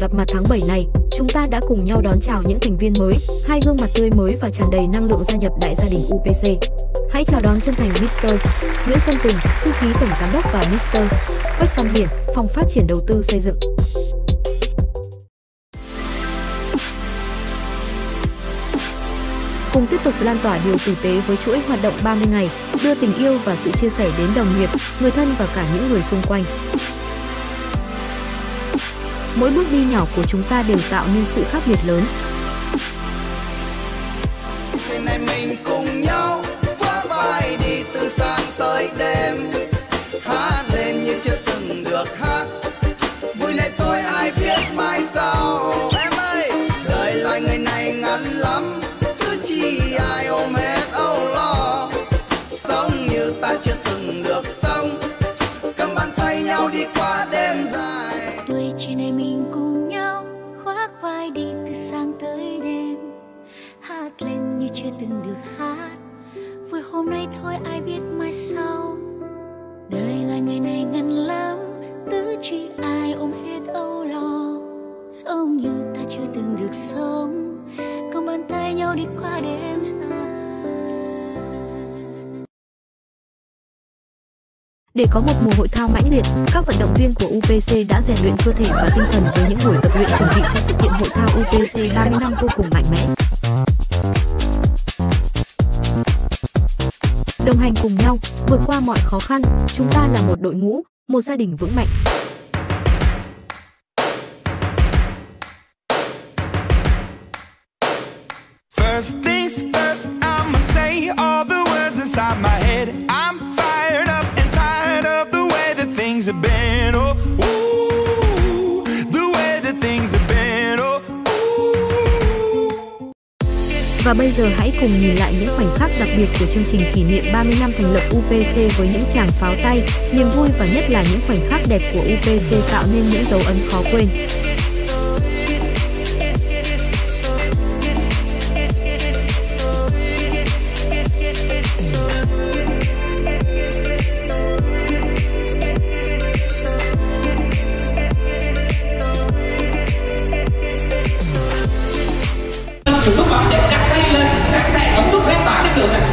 gặp mặt tháng 7 này, chúng ta đã cùng nhau đón chào những thành viên mới, hai gương mặt tươi mới và tràn đầy năng lượng gia nhập đại gia đình UPC. Hãy chào đón chân thành Mr. Nguyễn Xuân Tùng, thư ký tổng giám đốc, và Mr. Quách Văn Hiển, phòng phát triển đầu tư xây dựng. Cùng tiếp tục lan tỏa điều tử tế với chuỗi hoạt động 30 ngày, đưa tình yêu và sự chia sẻ đến đồng nghiệp, người thân và cả những người xung quanh. Mỗi bước đi nhỏ của chúng ta đều tạo nên sự khác biệt lớn. Ngày này mình cùng nhau vác vai đi từ sáng tới đêm, hát lên như chưa từng được hát. Vui này tôi ai biết mai sau. Em ơi, đời loài người này ngắn lắm, cứ chi ai ôm hết âu lo. Sống như ta chưa từng được sống, cầm bàn tay nhau đi qua đêm dài. Tuổi trẻ này mình cùng nhau khoác vai đi từ sáng tới đêm, hát lên như chưa từng được hát. Vui hôm nay thôi ai biết mai sau. Đời là người này ngắn lắm, tứ chi ai ôm hết âu lo. Sống như ta chưa từng được sống, cầm bàn tay nhau đi qua đêm dài. Để có một mùa hội thao mãnh liệt, các vận động viên của UPC đã rèn luyện cơ thể và tinh thần với những buổi tập luyện chuẩn bị cho sự kiện hội thao UPC 30 năm vô cùng mạnh mẽ. Đồng hành cùng nhau, vượt qua mọi khó khăn, chúng ta là một đội ngũ, một gia đình vững mạnh. First things first, I'ma say all the words inside my head. I'm fired up and tired of the way that things have been. Oh, ooh, the way that things have been. Oh, ooh. Và bây giờ hãy cùng nhìn lại những khoảnh khắc đặc biệt của chương trình kỷ niệm 30 năm thành lập UPC với những tràng pháo tay, niềm vui và nhất là những khoảnh khắc đẹp của UPC tạo nên những dấu ấn khó quên. Những phút bóng để đặt tay lên, sẵn sàng ống nút lan tỏa đến đường này.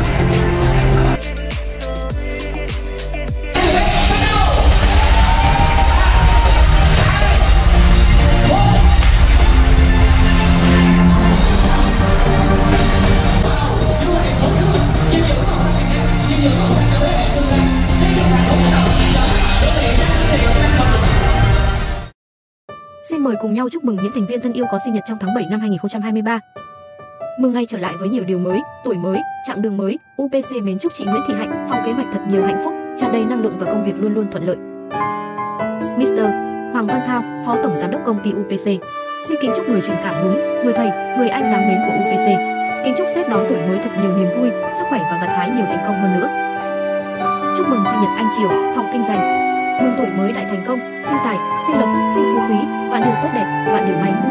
Xin mời cùng nhau chúc mừng những thành viên thân yêu có sinh nhật trong tháng 7 năm 2023. Mừng ngày trở lại với nhiều điều mới, tuổi mới, chặng đường mới. UPC mến chúc chị Nguyễn Thị Hạnh, phòng kế hoạch thật nhiều hạnh phúc, tràn đầy năng lượng và công việc luôn luôn thuận lợi. Mr. Hoàng Văn Thao, phó tổng giám đốc công ty UPC. Xin kính chúc người truyền cảm hứng, người thầy, người anh đáng mến của UPC. Kính chúc sếp đón tuổi mới thật nhiều niềm vui, sức khỏe và gặt hái nhiều thành công hơn nữa. Chúc mừng sinh nhật anh Triều, phòng kinh doanh. Mừng tuổi mới đại thành công, sinh tài, sinh lộc, sinh phú quý, vạn điều tốt đẹp, vạn điều may.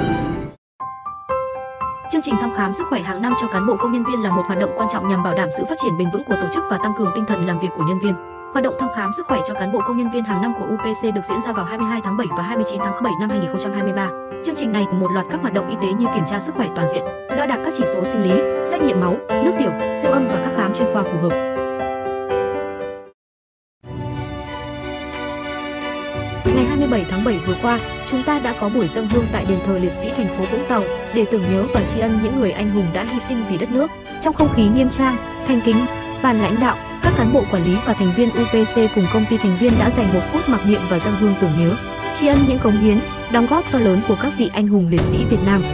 Chương trình thăm khám sức khỏe hàng năm cho cán bộ công nhân viên là một hoạt động quan trọng nhằm bảo đảm sự phát triển bền vững của tổ chức và tăng cường tinh thần làm việc của nhân viên. Hoạt động thăm khám sức khỏe cho cán bộ công nhân viên hàng năm của UPC được diễn ra vào 22 tháng 7 và 29 tháng 7 năm 2023. Chương trình này cùng một loạt các hoạt động y tế như kiểm tra sức khỏe toàn diện, đo đạc các chỉ số sinh lý, xét nghiệm máu, nước tiểu, siêu âm và các khám chuyên khoa phù hợp. Ngày 27 tháng 7 vừa qua, chúng ta đã có buổi dâng hương tại đền thờ liệt sĩ thành phố Vũng Tàu để tưởng nhớ và tri ân những người anh hùng đã hy sinh vì đất nước. Trong không khí nghiêm trang, thành kính, ban lãnh đạo, các cán bộ quản lý và thành viên UPC cùng công ty thành viên đã dành 1 phút mặc niệm và dâng hương tưởng nhớ, tri ân những cống hiến, đóng góp to lớn của các vị anh hùng liệt sĩ Việt Nam.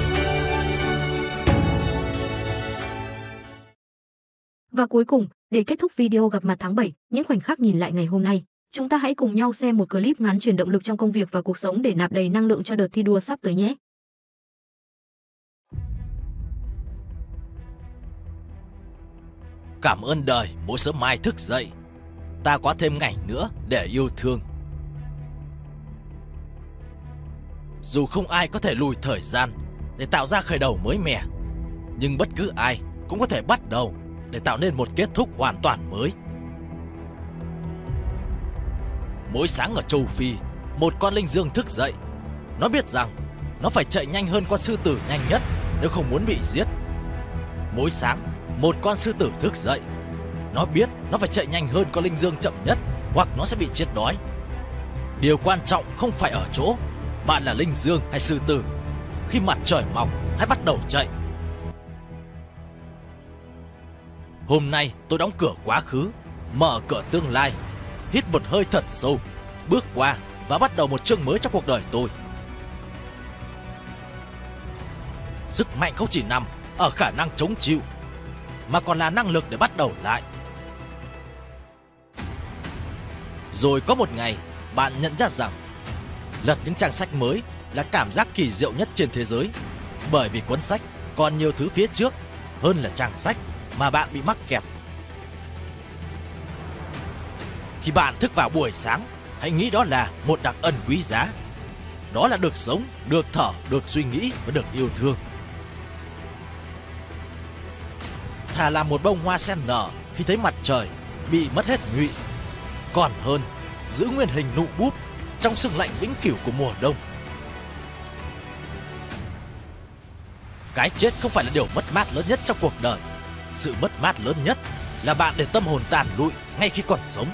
Và cuối cùng, để kết thúc video gặp mặt tháng 7, những khoảnh khắc nhìn lại ngày hôm nay, chúng ta hãy cùng nhau xem một clip ngắn truyền động lực trong công việc và cuộc sống để nạp đầy năng lượng cho đợt thi đua sắp tới nhé. Cảm ơn đời mỗi sớm mai thức dậy, ta có thêm ngày nữa để yêu thương. Dù không ai có thể lùi thời gian để tạo ra khởi đầu mới mẻ, nhưng bất cứ ai cũng có thể bắt đầu để tạo nên một kết thúc hoàn toàn mới. Mỗi sáng ở châu Phi, một con linh dương thức dậy, Nó biết rằng nó phải chạy nhanh hơn con sư tử nhanh nhất nếu không muốn bị giết. Mỗi sáng, một con sư tử thức dậy. Nó biết nó phải chạy nhanh hơn con linh dương chậm nhất hoặc nó sẽ bị chết đói. Điều quan trọng không phải ở chỗ bạn là linh dương hay sư tử. Khi mặt trời mọc, hãy bắt đầu chạy. Hôm nay tôi đóng cửa quá khứ, mở cửa tương lai, hít một hơi thật sâu, bước qua và bắt đầu một chương mới trong cuộc đời tôi. Sức mạnh không chỉ nằm ở khả năng chống chịu, mà còn là năng lực để bắt đầu lại. Rồi có một ngày, bạn nhận ra rằng lật những trang sách mới là cảm giác kỳ diệu nhất trên thế giới, bởi vì cuốn sách còn nhiều thứ phía trước hơn là trang sách mà bạn bị mắc kẹt. Khi bạn thức vào buổi sáng, hãy nghĩ đó là một đặc ân quý giá. Đó là được sống, được thở, được suy nghĩ và được yêu thương. Thà là một bông hoa sen nở khi thấy mặt trời bị mất hết nhụy, còn hơn giữ nguyên hình nụ búp trong sương lạnh vĩnh cửu của mùa đông. Cái chết không phải là điều mất mát lớn nhất trong cuộc đời. Sự mất mát lớn nhất là bạn để tâm hồn tàn lụi ngay khi còn sống.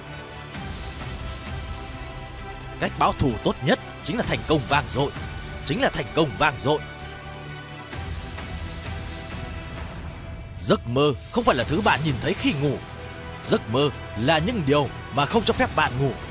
Cách báo thù tốt nhất chính là thành công vang dội. Chính là thành công vang dội. Giấc mơ không phải là thứ bạn nhìn thấy khi ngủ. Giấc mơ là những điều mà không cho phép bạn ngủ.